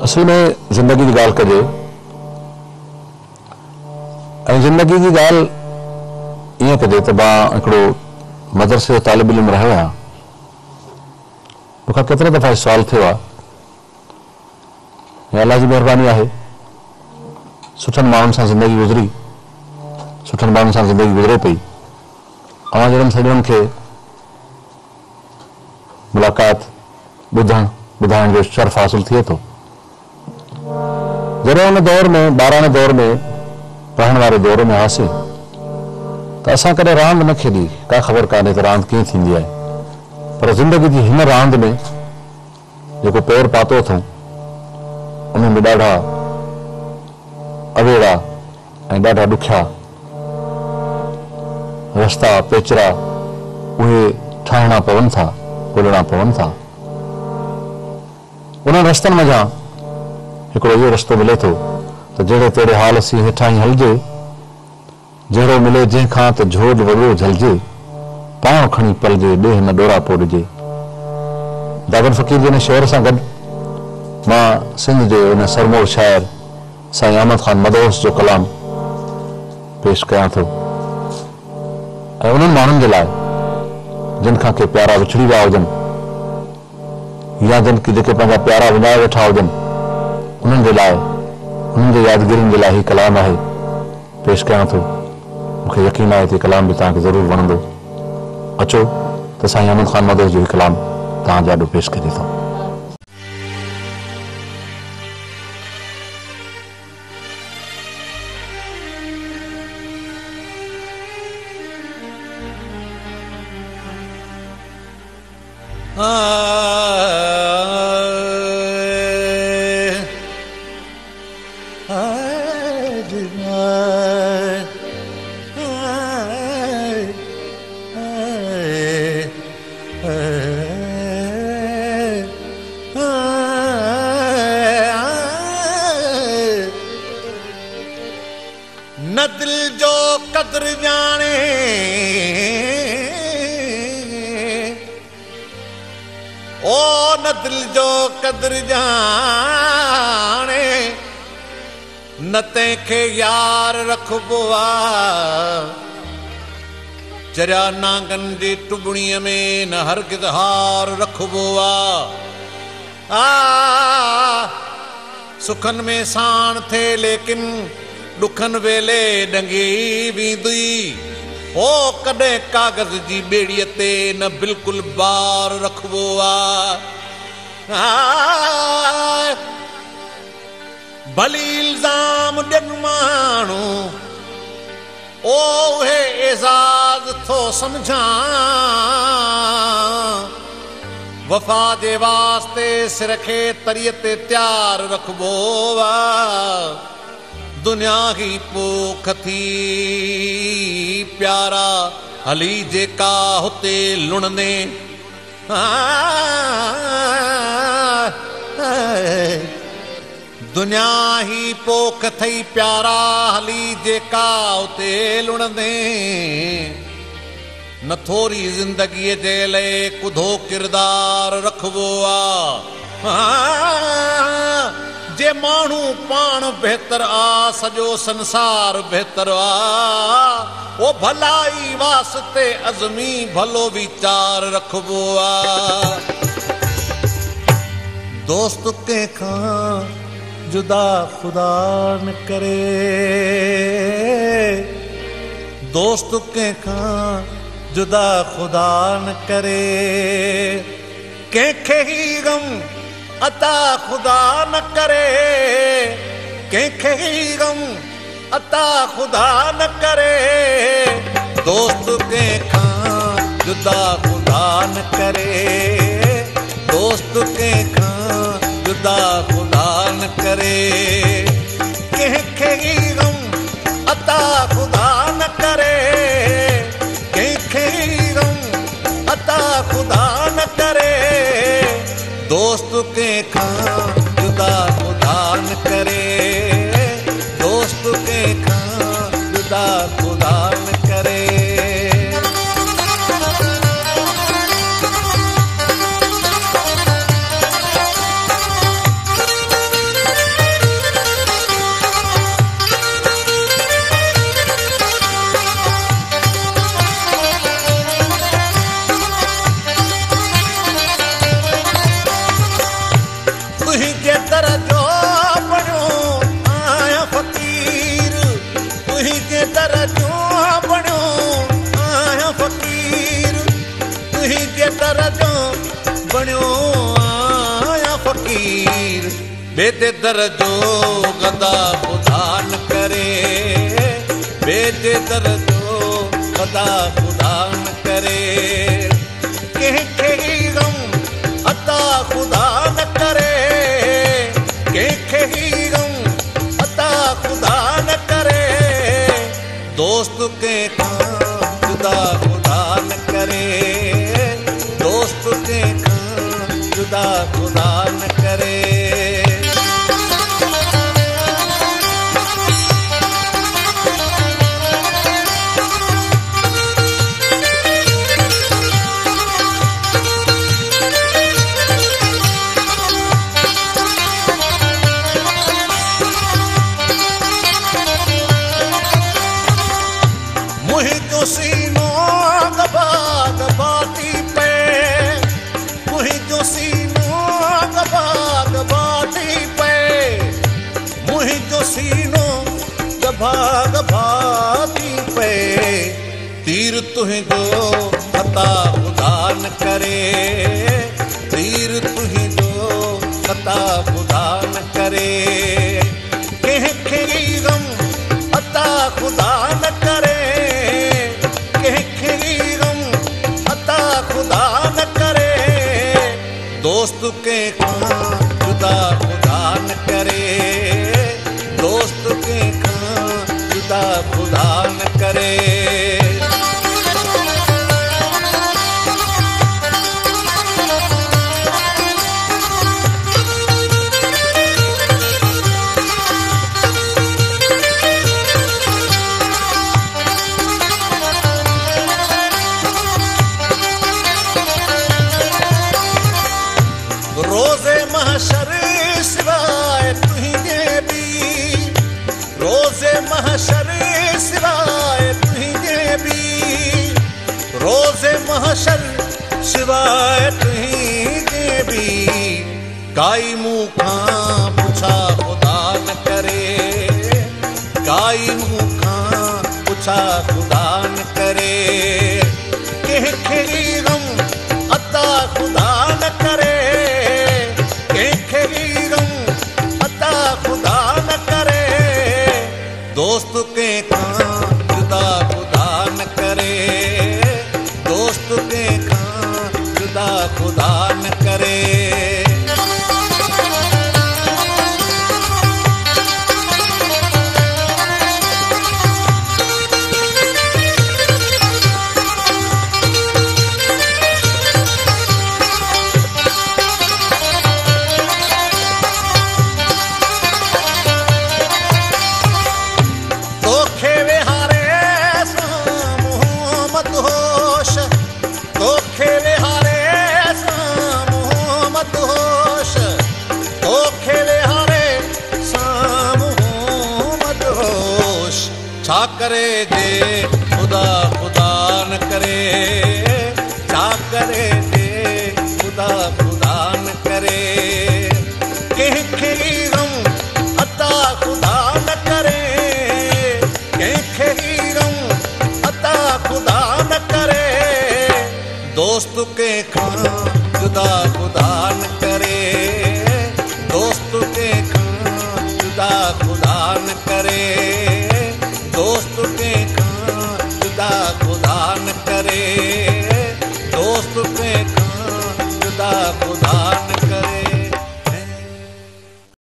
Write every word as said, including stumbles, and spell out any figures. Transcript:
असल में ज़िंदगी की ॻाल्हि कजे ऐं ज़िंदगी की ॻाल्हि ईअं कजे त मां हिकिड़ो मदरसे जो तालिब इल्म रहियो आहियां। मूंखां केतिरे दफ़ा सुवाल थियो आहे या अल्लाह जी महिरबानी आहे सुठनि माण्हुनि सां ज़िंदगी गुज़री, सुठनि माण्हुनि सां ज़िंदगी गुज़रे पई। अवां जहिड़नि सॼणनि खे मुलाक़ात ॿुधण ॿुधाइण जो शर्फ़ हासिल थिए थो। जॾहिं उन दौर में ॿाराणे दौर में पढ़ण वारे दौर में हुआसीं त असां कॾहिं रांदि न खेॾी, का ख़बर कान्हे त रांदि कीअं थींदी आहे। पर ज़िंदगी जी हिन रांदि में जेको पेर पातो अथऊं उन में ॾाढा अवेड़ा ऐं ॾाढा ॾुखिया रस्ता पेचरा उहे ठाहिणा पवनि था, ॻोल्हणा पवनि था। उन्हनि रस्तनि मञा हिकिड़ो इहो रस्तो मिले थो त जहिड़े तहिड़े हाल सी हेठां ई हलिजे, जहिड़ो मिले जंहिंखां त झोज वॻो झलिजे, पाण खणी पलिजे ॾेह न ॾोरा पोड़िजे। दागन फ़कीर जे शेर सां गॾु मां सिंध जे उन सरमोर शाइर साईं अहमद ख़ान मदोस जो कलाम पेश कयां थो ऐं उन्हनि माण्हुनि जे लाइ जिन खां के प्यारा विछड़ी विया हुजनि या जिन की जेके पंहिंजा प्यारा विञाए वेठा हुजनि, उन्हनि जे लाइ, उन्हनि जे यादगिरियुनि जे लाइ ही कलाम आहे, पेश कयां थो। मूंखे यकीन आहे त कलाम बि तव्हांखे ज़रूरु वणंदो। अचो त साईं अहमद ख़ान मदोस जो ही कलाम तव्हांजे ॾाढो पेश करे थो। न दिल जो कदर जाने ओ न दिल जो कदर जाने न तंहिंखे यार रखबो आ। चरिया नांगन जी टुबड़ीअ में न हरगिज़ हार रखबो आ। सुखन में साण थे लेकिन दुखन वेले डंगी वेंदी। ओ कॾहिं कागज़ जी ॿेड़ीअ ते न बिल्कुल बार रखबो आ। भली इल्ज़ाम ॾियनि माण्हू ओ उहे एज़ाज़ थो सम्झां। वफ़ा जे वास्ते सिर खे तरीअ ते तयारु रखबो आ। दुनिया ही पोख थी प्यारा हली जेका हुते लुणंदे। दुनिया ही पोख थई प्यारा हली जेका हुते लुणंदे। न थोरी ज़िंदगीअ जे लाइ कुधो किरदार रखबो आ। जे माण्हू पाण बहितर आ सॼो संसार बहितर आ। ओ भलाई वास्ते अज़मी भलो वीचार रखबो आ। दोस्त कंहिंखां जुदा खुदा न करे। दोस्त कंहिंखां जुदा खुदा न करे। कंहिंखे ही गम अता खुदा न करे। कंहिंखे ही गम अता खुदा न करे। दोस्त कंहिंखां जुदा खुदा न करे। दोस्त कंहिंखां जुदा खुदा न करे। कंहिंखे ही गम अता खुदा न करे। कंहिंखे ही गम अता खुदा न करे। दोस्त कंहिंखां जुदा खुदा न करे। दोस्त कंहिंखां जुदा खुदा न करे। तुहिंजे दर जो बणियो आहियां फ़क़ीर, तुहिंजे दर जो बणियो आहियां फ़क़ीर, तुहिंजे दर जो बणियो आहियां फ़क़ीर। ॿिए जे दर जो गदा ख़ुदा न करे, ॿिए जे दर जो गदा ख़ुदा न करे। कंहिंखे ई ग़म अता ख़ुदा न करे, कंहिंखे ई ग़म अता ख़ुदा न करे। दोस्त कंहिंखां जुदा ख़ुदा न करे, दोस्त कंहिंखां जुदा ख़ुदा न करे। मुहिंजो सीनो गबा गबा थी पे, मुहिंजो सीनो गबा गबा थी पे, मुहिंजो सीनो गबा गबा थी पे। तीर तुहिंजो अता ख़ुदा न करे, तीर तुहिंजो अता ख़ुदा न करे। कंहिंखे ई ग़म अता ख़ुदा न करे, कंहिंखे ई ग़म अता ख़ुदा न करे। दोस्त कंहिंखां जुदा ख़ुदा न करे, दोस्त कंहिंखां जुदा ख़ुदा न करे। रोज़े महशर सिवाय तुहिंजे भी, रोज़े महशर सिवाय तुहिंजे भी, रोज़े महशर सिवाय तुहिंजे भी। काई मूंखां पुछा ख़ुदा न करे, काई मूंखां पुछा ख़ुदा न करे। कंहिंखे ई ग़म अता ख़ुदा न करे, कंहिंखे ई ग़म अता ख़ुदा न करे। दोस्त कंहिंखां जुदा ख़ुदा न करे, दोस्त कंहिंखां जुदा ख़ुदा न करे। तोखे विहारे सां मोहम्मद होश, तोखे विहारे सां मोहम्मद होश, तोखे विहारे सां मोहम्मद होश। छा करे जे ख़ुदा ख़ुदा न करे, छा करे जे ख़ुदा ख़ुदा न करे। कंहिंखे ई ग़म अता ख़ुदा न करे, कंहिंखे ई ग़म अता ख़ुदा न करे। दोस्त कंहिंखां जुदा ख़ुदा न करे, दोस्त कंहिंखां जुदा ख़ुदा न करे, दोस्त कंहिंखां जुदा ख़ुदा न करे, दोस्त